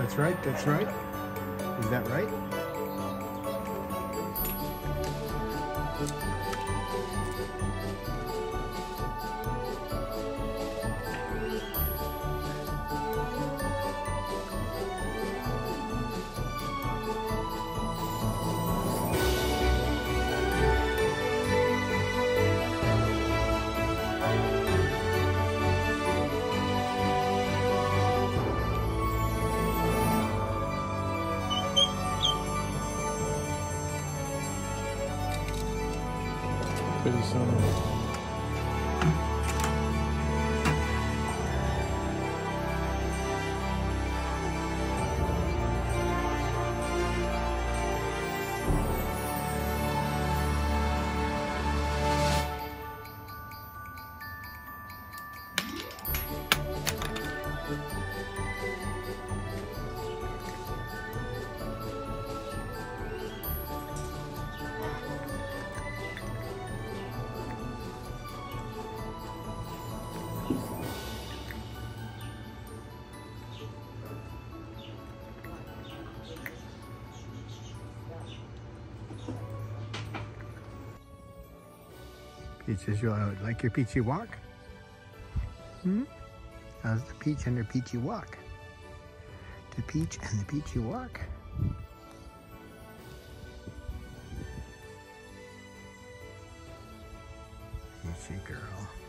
That's right, that's right. Is that right? Pretty soon. Peaches, you like your peachy walk? How's the peach and her peachy walk? The peach and the peachy walk. Peachy girl.